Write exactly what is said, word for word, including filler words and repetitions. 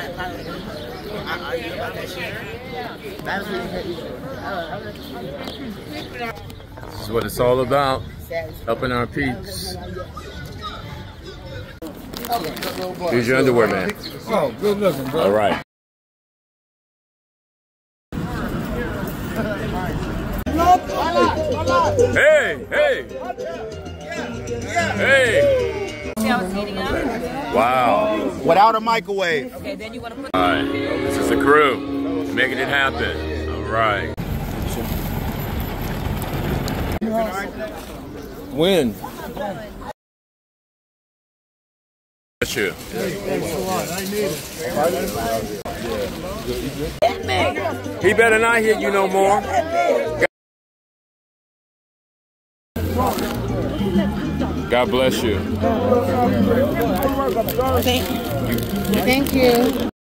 This is what it's all about. Helping our peeps. Here's your underwear, man. Oh, good looking, bro. All right. Hey, hey, hey. See how it's heating up? Wow. Without a microwave. Okay, then you want to put. All right. This is the crew making it happen. All right. Win. Bless you. He better not hit you no more. God bless you. Thank, thank you.